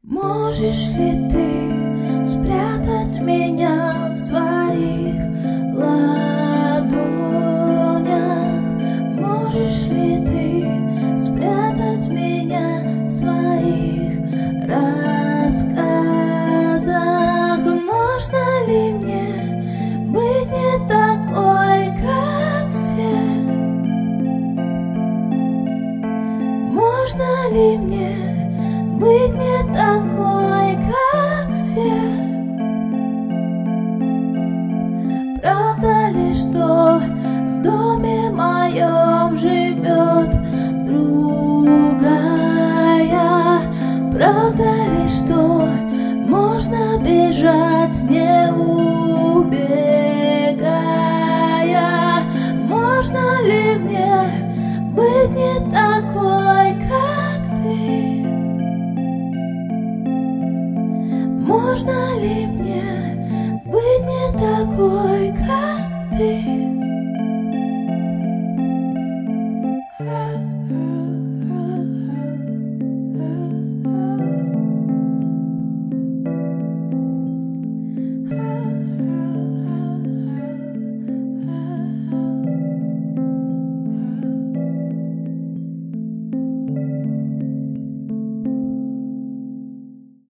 Можешь ли ты спрятать меня в своих ладонях? Можешь ли ты спрятать меня в своих рассказах? Можно ли мне быть не такой, как все? Можно ли мне быть не такой, как все? Правда ли, что в доме моем живет другая? Правда ли, что можно бежать, не убегая? Можно ли мне быть не такой, как ты? Можно ли мне быть не такой, как ты?